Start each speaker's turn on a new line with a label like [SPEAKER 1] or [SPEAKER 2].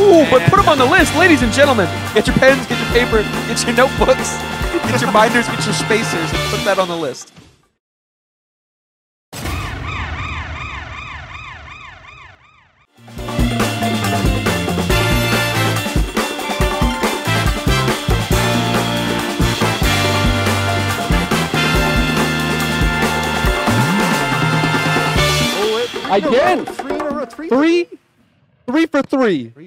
[SPEAKER 1] Ooh, but put them on the list, ladies and gentlemen. Get your pens, get your paper, get your notebooks, get your binders, get your spacers, and put that on the list.
[SPEAKER 2] Again,
[SPEAKER 3] 3 in a row, 3
[SPEAKER 2] 3 for 3.